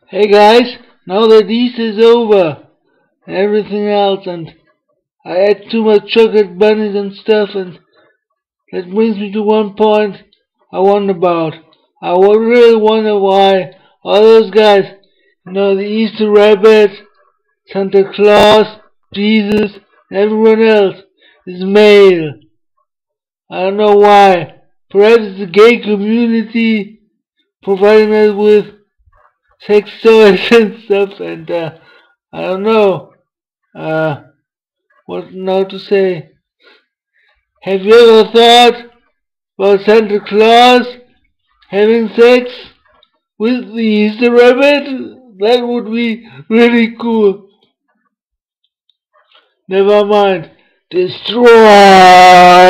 Hey guys, now that Easter is over and everything else, and I ate too much chocolate bunnies and stuff, and that brings me to one point I wonder about. I would really wonder why all those guys, the Easter Rabbit, Santa Claus, Jesus, and everyone else is male. I don't know why. Perhaps it's the gay community providing us with sex toys and stuff, and I don't know what now to say. Have you ever thought about Santa Claus having sex with the Easter Rabbit? That would be really cool. Never mind. Destroy!